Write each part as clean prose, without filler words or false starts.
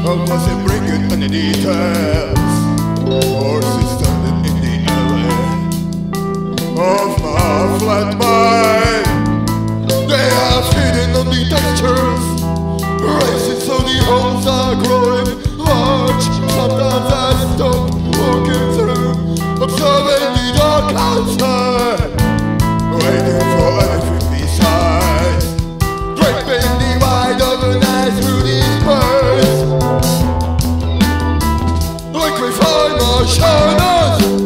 Helpless and bring it in the details. Horses standing in the alley of my flat mind. They have hidden on the textures, racing so the holes are growing large. Sometimes I stop walking through, observing the dark outside, waiting for anything besides. Draping the wide open eyes through these birds, liquifying my shyness.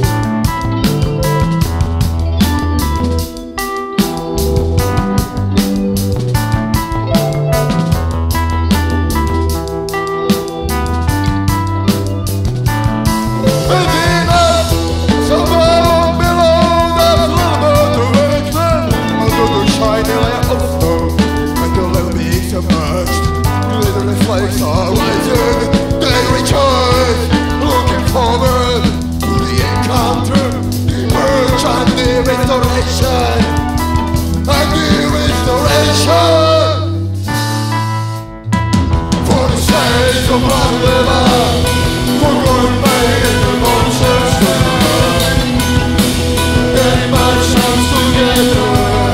Flakes are rising, they return, looking forward to the encounter, the merge and the restoration, and the restoration. For the sake of Vendula, for going back into monsters, getting my chance together.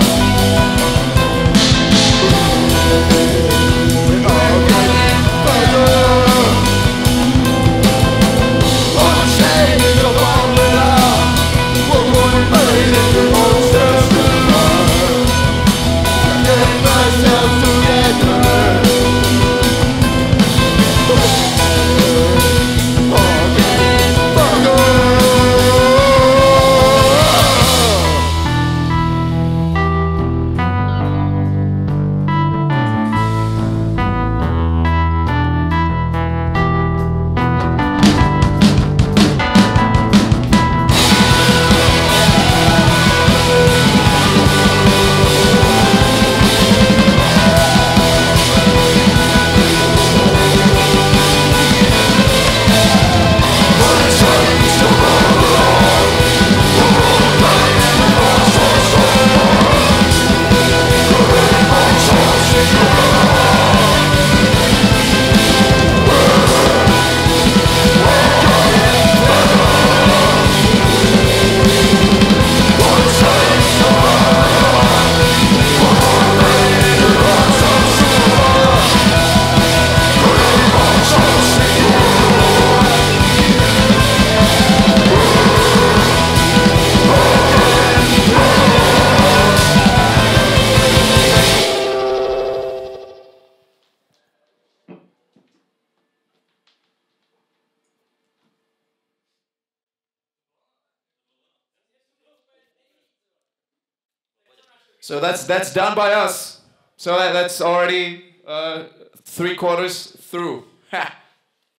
So that's done by us. So that's already 3/4 through. Ha!